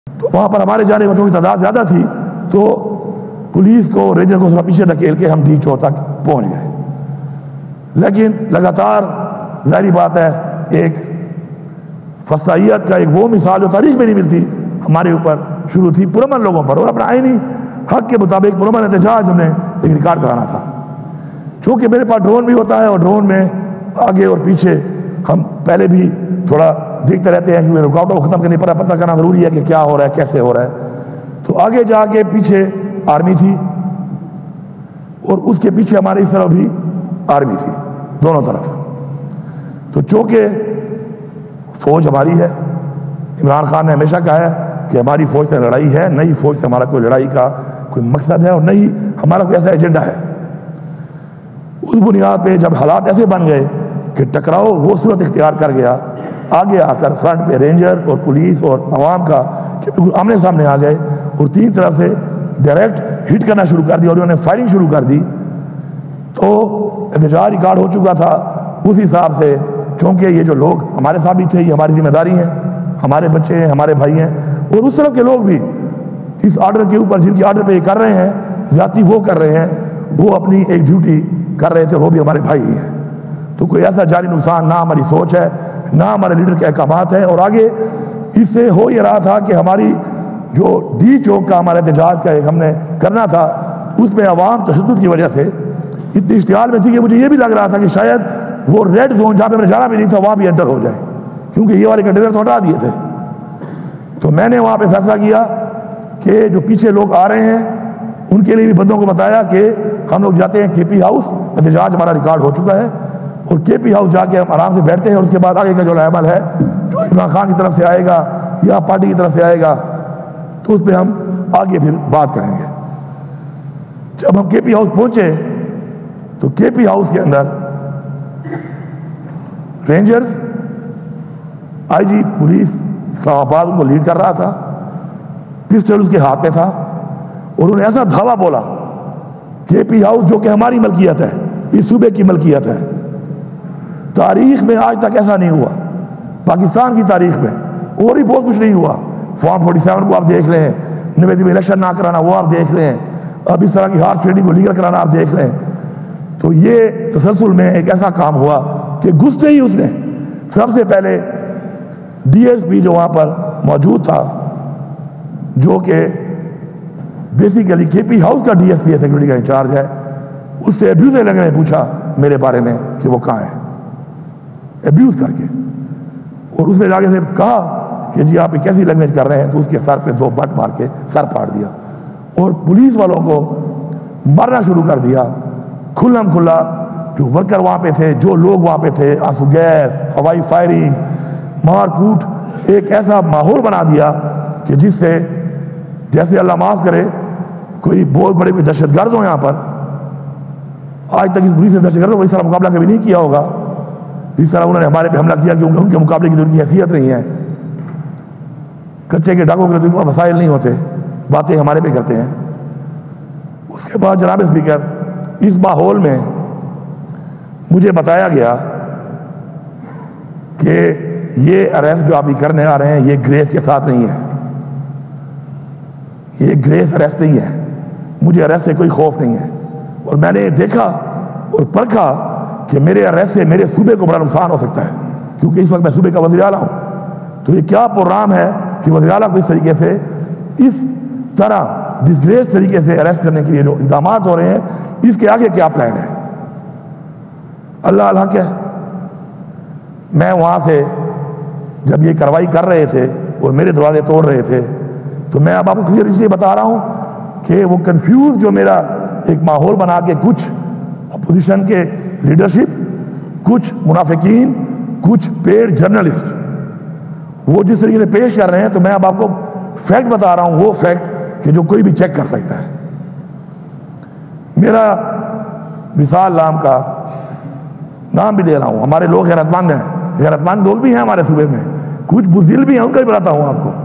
تو وہاں پر ہمارے جانے بچوں کی تعداد زیادہ تھی، تو پولیس کو رینجر کو تھوڑا پیچھے دھکیل کے ہم ڈی چور تک پہنچ گئے. لیکن لگاتار ظاہری بات ہے ایک فسائیت کا ایک وہ مثال جو تاریخ میں نہیں ملتی ہمارے اوپر شروع تھی پرامن لوگوں پر، اور اپنا آئینی حق کے مطابق پرامن احتجاج ہم نے ایک ریکارڈ کرانا تھا. چونکہ میرے پاس ڈرون بھی ہوتا ہے، اور ڈرون میں آگے اور پیچھے ہم پہلے بھی تھوڑا دیکھتے رہتے ہیں، کیونکہ رکاوٹوں کو ختم کرنے پر پتہ کرنا ضروری ہے کہ کیا ہو رہا ہے، کیسے ہو رہا ہے. تو آگے جا کے پیچھے آرمی تھی، اور اس کے پیچھے ہمارے اس طرف بھی آرمی تھی، دونوں طرف. تو چونکہ فوج ہماری ہے، عمران خان نے ہمیشہ کہا ہے کہ ہماری فوج سے لڑائی ہے، نئی فوج سے ہمارا کوئی لڑائی کا کوئی مقصد ہے، اور نہیں ہمارا کوئی ایسا ایجنڈا ہے. اس بنیاد پہ جب حالات ایسے بن گئے کہ ٹکراؤ وہ صورت اختیار کر گیا، آگے آ کر فرنٹ پہ رینجر اور پولیس اور عوام کا کہ بالکل آمنے سامنے آ گئے، اور تین طرف سے ڈائریکٹ ہٹ کرنا شروع کر دیا، اور انہوں نے فائرنگ شروع کر دی. تو احتجاج ریکارڈ ہو چکا تھا. اس حساب سے چونکہ یہ جو لوگ ہمارے ساتھ بھی تھے، یہ ہماری ذمہ داری ہیں، ہمارے بچے ہیں، ہمارے بھائی ہیں، اور اس طرف کے لوگ بھی اس آرڈر کے اوپر جن کی آرڈر پہ یہ کر رہے ہیں، ذاتی وہ کر رہے ہیں، وہ اپنی ایک ڈیوٹی کر رہے تھے، اور وہ بھی ہمارے بھائی ہی ہیں. تو کوئی ایسا جانی نقصان نہ ہماری سوچ ہے، نہ ہمارے لیڈر کے احکامات ہیں. اور آگے اس سے ہو یہ رہا تھا کہ ہماری جو ڈی چوک کا ہمارا احتجاج کا ایک ہم نے کرنا تھا، اس میں عوام تشدد کی وجہ سے اتنی اشتعال میں تھی کہ مجھے یہ بھی لگ رہا تھا کہ شاید وہ ریڈ زون جہاں پہ میں نے جانا بھی نہیں تھا وہاں بھی انٹر ہو جائے، کیونکہ یہ والے کنٹینر تو ہٹا دیے تھے. تو میں نے وہاں پہ فیصلہ کیا کہ جو پیچھے لوگ آ رہے ہیں ان کے لیے بھی بندوں کو بتایا کہ ہم لوگ جاتے ہیں کے پی ہاؤس، احتجاج ہمارا ریکارڈ ہو چکا ہے، اور کے پی ہاؤس جا کے ہم آرام سے بیٹھتے ہیں، اور اس کے بعد آگے کا جو عمل ہے جو عمران خان کی طرف سے آئے گا یا پارٹی کی طرف سے آئے گا تو اس پہ ہم آگے پھر بات کریں گے. جب ہم کے پی ہاؤس پہنچے تو کے پی ہاؤس کے اندر رینجرز، آئی جی پولیس اسلام آباد کو لیڈ کر رہا تھا، پسٹل اس کے ہاتھ میں تھا، اور انہوں نے ایسا دھاوا بولا کے پی ہاؤس جو کہ ہماری ملکیت ہے، اس صوبے کی ملکیت ہے، تاریخ میں آج تک ایسا نہیں ہوا، پاکستان کی تاریخ میں اور بھی بہت کچھ نہیں ہوا. فارم 47 کو آپ دیکھ لیں، 90 میں الیکشن نہ کرانا وہ آپ دیکھ لیں، اب اس طرح کی ہارس ٹریڈنگ کو لیگل کرانا آپ دیکھ لیں. تو یہ تسلسل میں ایک ایسا کام ہوا کہ گھستے ہی اس نے سب سے پہلے ڈی ایس پی جو وہاں پر موجود تھا، جو کہ بیسیکلی کے پی ہاؤس کا ڈی ایس پی ہے، سیکورٹی کا انچارج ہے، اس سے ابیوز لگنے نے پوچھا میرے بارے میں کہ وہ کہاں ہے، ابیوز کر کے. اور اس نے جا کے سے کہا کہ جی آپ کیسی لینگویج کر رہے ہیں، تو اس کے سر پہ 2 بٹ مار کے سر پھاڑ دیا، اور پولیس والوں کو مارنا شروع کر دیا کھلم کھلا. جو ورکر وہاں پہ تھے، جو لوگ وہاں پہ تھے، آنسو گیس، ہوائی فائرنگ، مار کوٹ، ایک ایسا ماحول بنا دیا کہ جس سے جیسے اللہ معاف کرے کوئی بہت بڑے کوئی دہشت گرد ہو یہاں پر. آج تک اس پولیس نے دہشت گردوں کو اس طرح مقابلہ کبھی نہیں کیا ہوگا اس طرح انہوں نے ہمارے پہ حملہ کیا، کیونکہ ان کے مقابلے کی ان کی حیثیت نہیں ہے. کچے کے ڈاکوں کے لیے وسائل نہیں ہوتے، باتیں ہمارے پہ کرتے ہیں. اس کے بعد جناب اسپیکر، اس ماحول میں مجھے بتایا گیا کہ یہ اریسٹ جو آپ کرنے آ رہے ہیں یہ گریس کے ساتھ نہیں ہے، یہ گریس اریسٹ نہیں ہے، مجھے اریسٹ سے کوئی خوف نہیں ہے. اور میں نے دیکھا اور پرکھا کہ میرے اریسٹ سے میرے صوبے کو بڑا نقصان ہو سکتا ہے، کیونکہ اس وقت میں صوبے کا وزیر اعلیٰ ہوں. تو یہ کیا پروگرام ہے کہ وزیر اعلیٰ کو اس طریقے سے اس طرح ڈسگریس طریقے سے اریسٹ کرنے کے لیے جو اقدامات ہو رہے ہیں، اس کے آگے کیا پلان ہے؟ اللہ الحق ہے. میں وہاں سے جب یہ کارروائی کر رہے تھے اور میرے دروازے توڑ رہے تھے، تو میں اب آپ کو کلیئر اس لیے بتا رہا ہوں کہ وہ کنفیوز جو میرا ایک ماحول بنا کے کچھ اپوزیشن کے لیڈرشپ، کچھ منافقین، کچھ پیڈ جرنلسٹ وہ جس طریقے سے پیش کر رہے ہیں، تو میں اب آپ کو فیکٹ بتا رہا ہوں، وہ فیکٹ کہ جو کوئی بھی چیک کر سکتا ہے. میرا مثال نام کا نام بھی دے رہا ہوں، ہمارے لوگ غیرت مند ہیں، غیرت مند لوگ بھی ہیں ہمارے صوبے میں، کچھ بزدل بھی ہیں، ان کا بھی بتاتا ہوں آپ کو.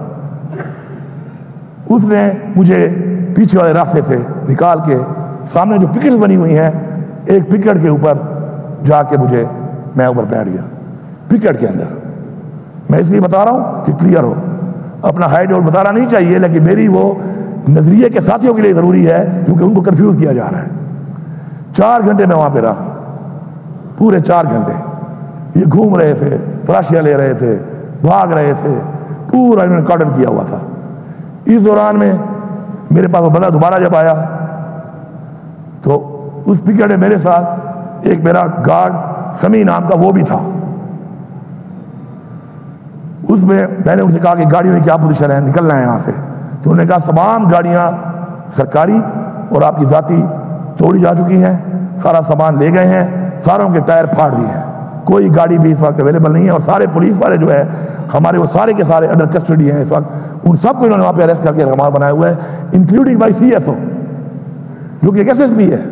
اس نے مجھے پیچھے والے راستے سے نکال کے سامنے جو پکٹس بنی ہوئی ہیں، ایک پکٹ کے اوپر جا کے میں اوپر بیٹھ گیا، پکٹ کے اندر. میں اس لیے بتا رہا ہوں کہ کلیئر ہو. اپنا ہائیڈ آؤٹ بتانا نہیں چاہیے، لیکن میری وہ نظریے کے ساتھیوں کے لیے ضروری ہے کیونکہ ان کو کنفیوز کیا جا رہا ہے۔ 4 گھنٹے میں وہاں پہ رہا، پورے 4 گھنٹے یہ گھوم رہے تھے، تلاشیاں لے رہے تھے، بھاگ رہے تھے، پورا انہوں نے کارڈن کیا ہوا تھا۔ اس دوران میں میرے پاس وہ بندہ دوبارہ جب آیا تو اس پکٹ میں میرے ساتھ ایک میرا گارڈ سمی نام کا وہ بھی تھا۔ اس میں نے ان سے کہا کہ گاڑیوں کی کیا پوزیشن ہے، نکلنا ہے یہاں سے۔ تو انہوں نے کہا تمام گاڑیاں سرکاری اور آپ کی ذاتی توڑی جا چکی ہیں، سارا سامان لے گئے ہیں، ساروں کے ٹائر پھاڑ دیے ہیں، کوئی گاڑی بھی اس وقت اویلیبل نہیں ہے، اور سارے پولیس والے جو ہے ہمارے وہ سارے کے سارے انڈر کسٹڈی ہیں اس وقت۔ ان سب کو انہوں نے وہاں پہ اریسٹ کر کے رہنما بنایا ہوا ہے، انکلوڈنگ بائی CSO جو کہ ایک SSP ہے۔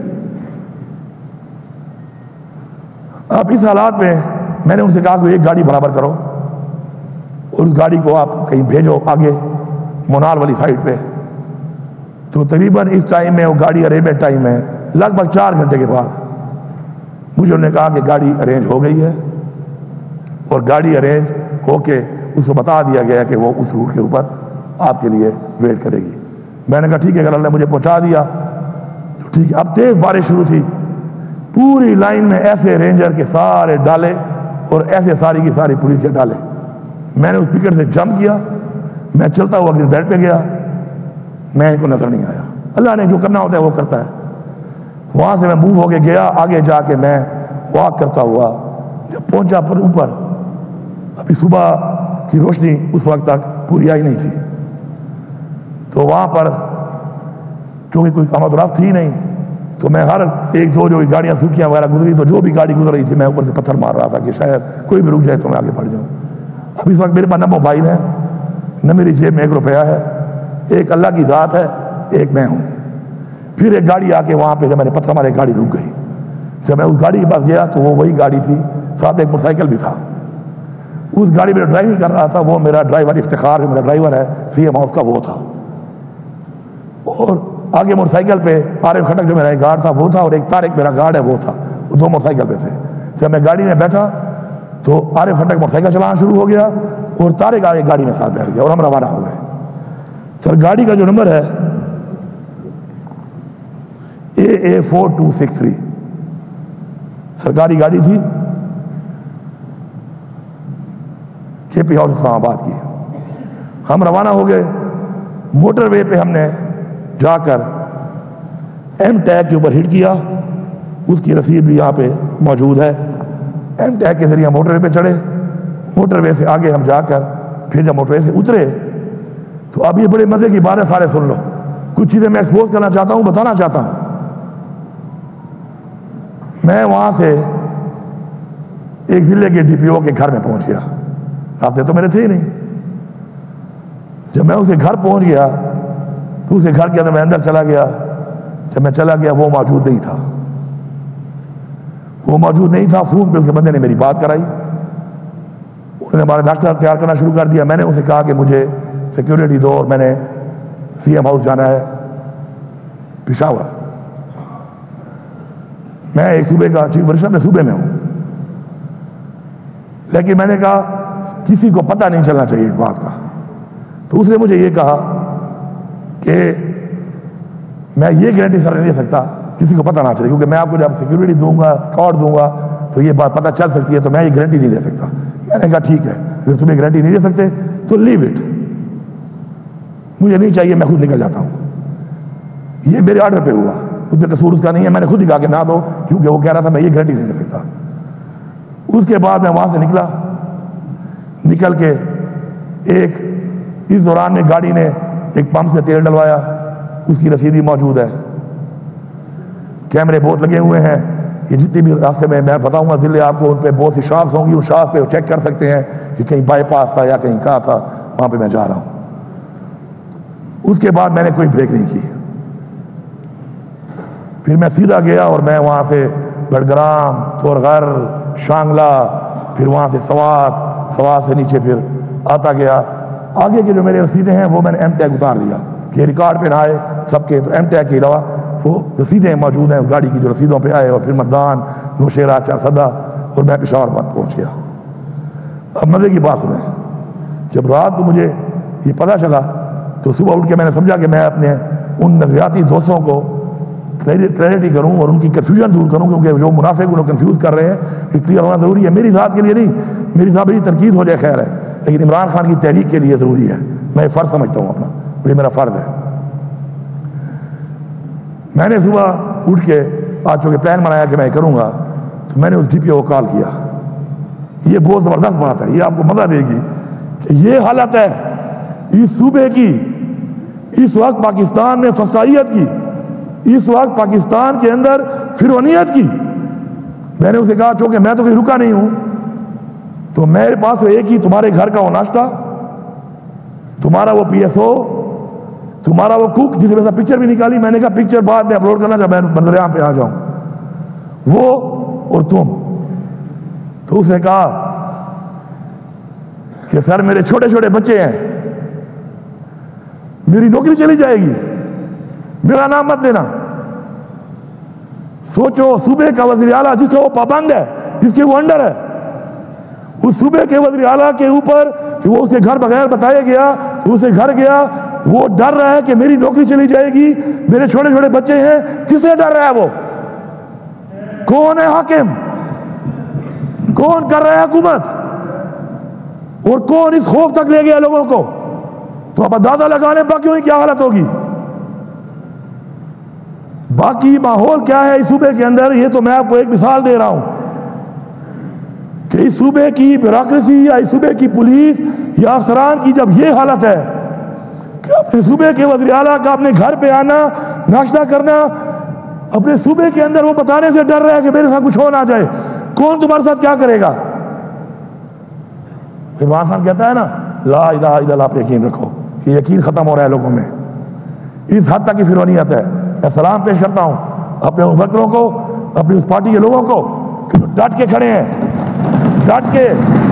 اب اس حالات میں نے ان سے کہا کہ ایک گاڑی برابر کرو اور اس گاڑی کو آپ کہیں بھیجو آگے مونال والی سائڈ پہ۔ تو تقریباً اس ٹائم میں وہ گاڑی اریبیٹ ٹائم ہے، لگ بھگ 4 گھنٹے کے بعد مجھے انہوں نے کہا کہ گاڑی ارینج ہو گئی ہے، اور گاڑی ارینج ہو کے اس کو بتا دیا گیا کہ وہ اس روٹ کے اوپر آپ کے لیے ویٹ کرے گی۔ میں نے کہا ٹھیک ہے، اگر اللہ نے مجھے پہنچا دیا تو ٹھیک ہے۔ اب تیز بارش شروع تھی، پوری لائن میں ایسے رینجر کے سارے ڈالے اور ایسے ساری کی ساری پولیس کے ڈالے۔ میں نے اس پکٹ سے جمپ کیا، میں چلتا ہوا گرین بیلٹ پہ گیا، میں ان کو نظر نہیں آیا۔ اللہ نے جو کرنا ہوتا ہے وہ کرتا ہے۔ وہاں سے میں موو ہو کے گیا، آگے جا کے میں واک کرتا ہوا جب پہنچا پر اوپر، ابھی صبح کی روشنی اس وقت تک پوری آئی نہیں تھی، تو وہاں پر چونکہ کوئی آمد و رفت تھی نہیں، تو میں ہر ایک دو جو گاڑیاں سوکھیاں وغیرہ گزری تو جو بھی گاڑی گزر رہی تھی میں اوپر سے پتھر مار رہا تھا کہ شاید کوئی بھی رک جائے تو میں آگے بڑھ جاؤں۔ اب اس وقت میرے پاس نہ موبائل ہے، نہ میری جیب میں 1 روپیہ ہے، ایک اللہ کی ذات ہے، ایک میں ہوں۔ پھر ایک گاڑی آ کے وہاں پہ جب میں نے پتھر مارے گاڑی رک گئی۔ جب میں اس گاڑی کے پاس گیا تو وہ وہی گاڑی تھی، ساتھ ایک موٹر سائیکل بھی تھا۔ اس گاڑی میں ڈرائیونگ کر رہا تھا وہ میرا ڈرائیور افتخار جو میرا ڈرائیور ہے CM ہاؤس کا وہ تھا، اور آگے موٹر سائیکل پہ عارف خٹک جو میرا ایک گارڈ تھا وہ تھا، اور ایک طارق میرا گارڈ ہے وہ تھا، وہ 2 موٹر سائیکل پہ تھے۔ جب میں گاڑی میں بیٹھا تو عارف خٹک موٹر سائیکل چلانا شروع ہو گیا اور طارق آگے گاڑی میں ساتھ بیٹھ گیا اور ہم روانہ ہو گئے۔ سر گاڑی کا جو نمبر ہے AA4263 سرکاری گاڑی تھی، KP ہاؤس اسلام آباد کی۔ ہم روانہ ہو گئے، موٹر وے پہ ہم نے جا کر ایم ٹیگ کے اوپر ہٹ کیا، اس کی رسید بھی یہاں پہ موجود ہے۔ ایم ٹیگ کے ذریعے موٹر وے پہ چڑھے، موٹر وے سے آگے ہم جا کر پھر جب موٹر وے سے اترے تو اب یہ بڑے مزے کی بات ہے، سارے سن لو، کچھ چیزیں میں ایکسپوز کرنا چاہتا ہوں، بتانا چاہتا ہوں۔ میں وہاں سے ایک ضلع کے DPO کے گھر میں پہنچ گیا، رابطے تو میرے تھے ہی نہیں۔ جب میں اسے گھر پہنچ گیا تو اسے گھر کے اندر میں اندر چلا گیا، جب میں چلا گیا وہ موجود نہیں تھا، وہ موجود نہیں تھا۔ فون پہ اس بندے نے میری بات کرائی، انہوں نے ہمارا ناشتہ تیار کرنا شروع کر دیا۔ میں نے اسے کہا کہ مجھے سیکیورٹی دو اور میں نے CM ہاؤس جانا ہے پشاور۔ میں ایک صوبے کا چیف منسٹر میں صوبے میں ہوں، لیکن میں نے کہا کسی کو پتہ نہیں چلنا چاہیے اس بات کا۔ تو اس نے مجھے یہ کہا کہ میں یہ گارنٹی سر نہیں دے سکتا کسی کو پتہ نہ چلے، کیونکہ میں آپ کو جب سیکیورٹی دوں گا، اسکارٹ دوں گا تو یہ بات پتہ چل سکتی ہے، تو میں یہ گارنٹی نہیں دے سکتا۔ میں نے کہا ٹھیک ہے، اگر تمہیں گارنٹی نہیں دے سکتے تو لیو اٹ، مجھے نہیں چاہیے، میں خود نکل جاتا ہوں۔ یہ میرے آرڈر پہ ہوا، اس پہ قصور اس کا نہیں ہے، میں نے خود ہی کہا کہ نہ دو، کیونکہ وہ کہہ رہا تھا میں یہ گارنٹی نہیں دے سکتا۔ اس کے بعد میں وہاں سے نکل کے اس دوران میں گاڑی نے ایک پمپ سے تیل ڈلوایا، اس کی رسید بھی موجود ہے، کیمرے بہت لگے ہوئے ہیں۔ یہ جتنی بھی راستے میں بتاؤں گا ضلع آپ کو، ان پہ بہت سی شاپس ہوں گی، ان شاپس پہ چیک کر سکتے ہیں کہ کہیں بائی پاس تھا یا کہیں کہاں تھا، وہاں پہ میں جا رہا ہوں۔ اس کے بعد میں نے کوئی بریک نہیں کی، پھر میں سیدھا گیا اور میں وہاں سے گڑگرام، تورغر، شانگلہ، پھر وہاں سے سوات سے نیچے پھر آتا گیا۔ آگے کے جو میرے رسیدیں ہیں وہ میں نے ایم ٹیگ اتار دیا کہ ریکارڈ پہ نہ آئے سب کے، تو ایم ٹیگ کے علاوہ وہ رسیدیں موجود ہیں گاڑی کی جو رسیدوں پہ آئے، اور پھر مردان، نوشیرہ، چارسدہ، اور میں پشاور بند پہنچ گیا۔ اب مزے کی بات سنیں، جب رات کو مجھے یہ پتہ چلا تو صبح اٹھ کے میں نے سمجھا کہ میں اپنے ان نظریاتی دوستوں کو کلیئرٹی کروں اور ان کی کنفیوژن دور کروں، کیونکہ جو منافق انہوں کنفیوز کر رہے ہیں کہ کلیئر ہونا ضروری ہے. میری ذات کے لیے نہیں، میری ذات میری تنقید ہو جائے خیر ہے، لیکن عمران خان کی تحریک کے لیے ضروری ہے. میں فرض سمجھتا ہوں اپنا، یہ میرا فرض ہے. میں نے صبح اٹھ کے آج چونکہ پلان بنایا کہ میں کروں گا، تو میں نے اس ڈی پی او کو کال کیا. یہ بہت زبردست بات ہے، یہ آپ کو مزہ دے گی کہ یہ حالت ہے اس صوبے کی اس وقت پاکستان میں فسائیت کی، اس وقت پاکستان کے اندر فرعونیت کی. میں نے اسے کہا چونکہ میں تو کہیں رکا نہیں ہوں، تو میرے پاس ایک ہی تمہارے گھر کا وہ ناشتہ، تمہارا وہ پی ایس او، تمہارا وہ کوک جس میں سے پکچر بھی نکالی. میں نے کہا پکچر بعد میں اپلوڈ کرنا جب میں منظر عام پہ آ جاؤں، وہ اور تم. تو اس نے کہا کہ سر میرے چھوٹے چھوٹے بچے ہیں، میری نوکری چلی جائے گی، میرا نام مت دینا. سوچو صوبے کا وزیر اعلیٰ جس کا وہ پابند ہے، جس کے وہ انڈر ہے، اس صوبے کے وزیر اعلیٰ کے اوپر کہ وہ اس کے گھر بغیر بتایا گیا، اسے گھر گیا، وہ ڈر رہا ہے کہ میری نوکری چلی جائے گی، میرے چھوٹے چھوٹے بچے ہیں. کس سے ڈر رہا ہے وہ؟ کون ہے حاکم؟ کون کر رہا ہے حکومت؟ اور کون اس خوف تک لے گیا لوگوں کو؟ تو آپ اندازہ لگا لیں باقیوں کی کیا حالت ہوگی. باقی ماحول کیا ہے اس صوبے کے اندر، یہ تو میں آپ کو ایک مثال دے رہا ہوں کہ اس صوبے کی بیوروکریسی یا اس صوبے کی پولیس یا افسران کی جب یہ حالت ہے کہ اپنے صوبے کے وزیر اعلیٰ کا اپنے گھر پہ آنا، ناشتہ کرنا، اپنے صوبے کے اندر وہ بتانے سے ڈر رہا ہے کہ میرے ساتھ کچھ ہو نہ جائے، کون تمہارے ساتھ کیا کرے گا؟ عمران خان کہتا ہے نا لا الہ الا اللہ پہ یقین رکھو، یہ یقین ختم ہو رہا ہے لوگوں میں، اس حد تک کی فرعونیت ہے. میں سلام پیش کرتا ہوں اپنے ورکروں کو، اپنی اس پارٹی کے لوگوں کو کہ جو ڈٹ کے کھڑے ہیں، ڈٹ کے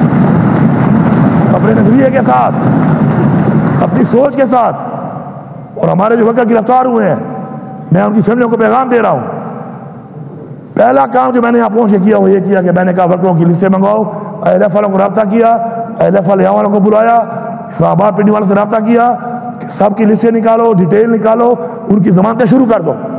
اپنے نظریے کے ساتھ، اپنی سوچ کے ساتھ. اور ہمارے جو ورکر گرفتار ہوئے ہیں، میں ان کی فیملیوں کو پیغام دے رہا ہوں. پہلا کام جو میں نے یہاں پہنچ کے کیا وہ یہ کیا کہ میں نے کہا ورکروں کی لسٹیں منگواؤ. اہل والوں کو رابطہ کیا، اہل والوں کو بلایا، اسلام آباد پنڈی والوں سے رابطہ کیا کہ سب کی لسٹیں نکالو، ڈیٹیل نکالو، ان کی ضمانتیں شروع کر دو.